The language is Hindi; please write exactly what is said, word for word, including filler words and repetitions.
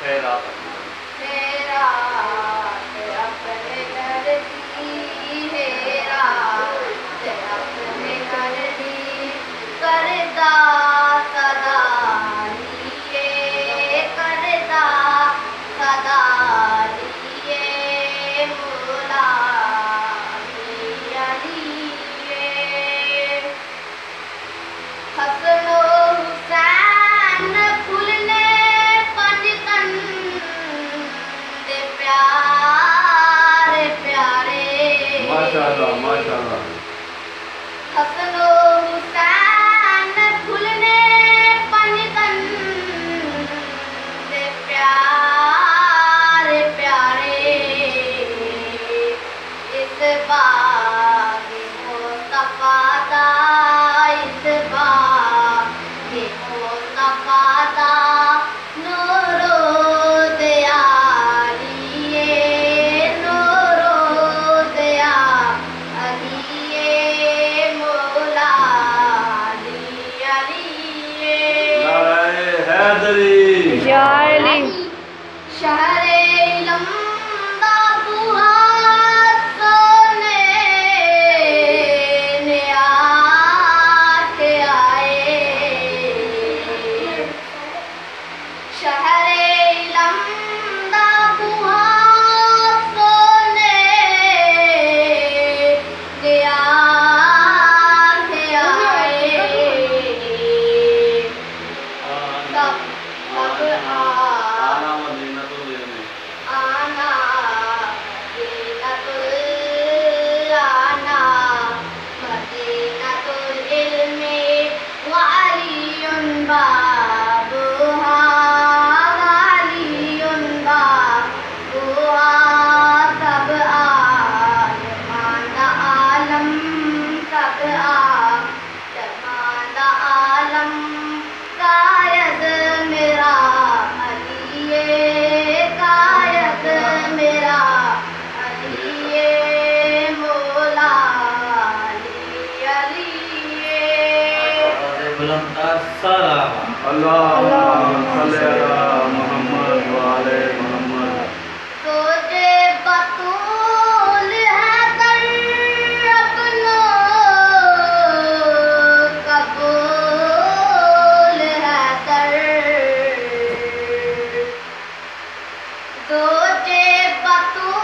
खैरात खैरात अपने घर दी, खैरात अपने घर दी, करदा सदा लिए, करदा सदा लिए, मोला मियां लिए। हसनो हुसैन फुलने पंजतन दे प्यारे प्यारे। माशाअल्लाह माशाअल्लाह। हसनो हुसैन फुलने पंजतन दे प्यारे प्यारे। इस बाग मुस्तफा दा, इस बाग मुस्तफा दा नूरो दया लिए, नूरो दया लिए, मोला लिया लिए। नारे हैदरी शायरी शहरे लंबा बुहा सोने ने आके आए। शहरे लंबा बुहा सोने ने आके आए। सब सब आ आना मदीना तो लेने आना मदीनतुल, आना मदीनतुल इल्मी व अलीयुन बाबुहा, अलीयुन बाबुहा। सब आसमान दा आलम, सब आसमान दा आलम, कायद मेरा अलिए, कायद मेरा अलिए, मोला लिया लिए। बुलंद अस्सलाम। अल्लाहुम्मा सल्ली अला मुहम्मद व आले मुहम्मद। सोचे बतूल है कर अपनो कबूल है कर। सोचे बतूल